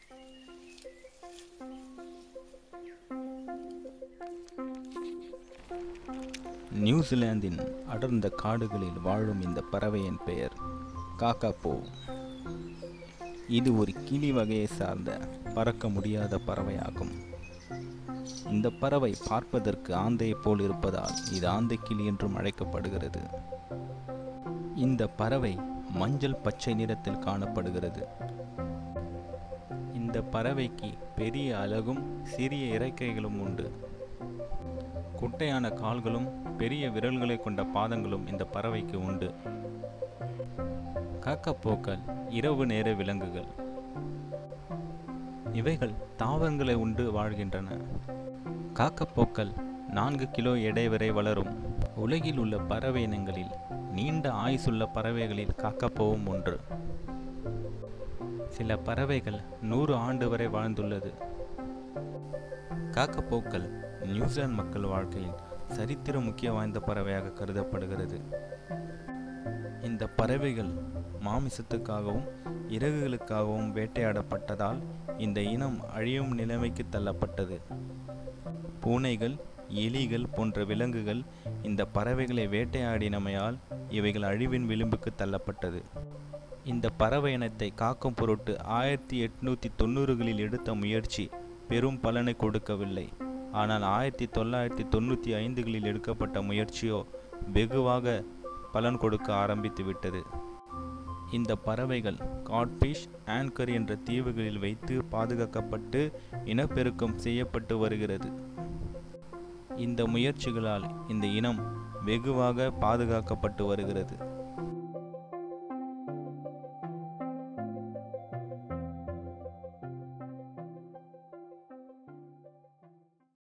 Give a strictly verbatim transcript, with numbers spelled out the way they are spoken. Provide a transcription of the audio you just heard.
நியூசிலாந்தின் அடர்ந்த காடுகளில் வாழும் இந்த பறவையின் பெயர் காக்காபோ. இது ஒரு கிளி வகையை சார்ந்த பறக்க முடியாத பறவையாகும். இந்த பறவை பார்ப்பதற்கு ஆந்தையை போல் இருப்பதால் இது ஆந்தை கிளி என்றும் அழைக்கப்படுகிறது. இந்த பறவை மஞ்சள் பச்சை நிறத்தில் காணப்படுகிறது. இந்த பறவைக்கு பெரிய அலகும் சிறிய இறக்கைகளும் உண்டு. குட்டையான கால்களும் பெரிய விரல்களை கொண்ட பாதங்களும் இந்த பறவைக்கு உண்டு. காக்காபோக்கள் இரவு நேர விலங்குகள். இவைகள் தாவரங்களை உண்டு வாழ்கின்றன. காக்காபோக்கள் நான்கு கிலோ எடை வரை வளரும். உலகில் உள்ள பறவை இனங்களில் நீண்ட ஆயுசுள்ள பறவைகளில் காக்காபோவும் ஒன்று. சில பறவைகள் நூறு ஆண்டு வரை வாழ்ந்துள்ளது. காக்காபோக்கள் நியூசிலாந்து மக்கள் வாழ்க்கையில் சரித்திர முக்கிய வாய்ந்த பறவையாக கருதப்படுகிறது. இந்த பறவைகள் மாமிசத்துக்காகவும் இறகுகளுக்காகவும் வேட்டையாடப்பட்டதால் இந்த இனம் அழியும் நிலைமைக்கு தள்ளப்பட்டது. பூனைகள், எலிகள் போன்ற விலங்குகள் இந்த பறவைகளை வேட்டையாடினமையால் இவைகள் அழிவின் விளிம்புக்கு தள்ளப்பட்டது. இந்த பறவை இனத்தை காக்கும் பொருட்டு ஆயிரத்தி எட்நூத்தி தொண்ணூறுகளில் எடுத்த முயற்சி பெரும் பலனை கொடுக்கவில்லை. ஆனால் ஆயிரத்தி தொள்ளாயிரத்தி தொண்ணூற்றி ஐந்துகளில் எடுக்கப்பட்ட முயற்சியோ வெகுவாக பலன் கொடுக்க ஆரம்பித்து விட்டது. இந்த பறவைகள் காட்ஃபிஷ், ஆங்கர் என்ற தீவுகளில் வைத்து பாதுகாக்கப்பட்டு இனப்பெருக்கம் செய்யப்பட்டு வருகிறது. இந்த முயற்சிகளால் இந்த இனம் வெகுவாக பாதுகாக்கப்பட்டு வருகிறது.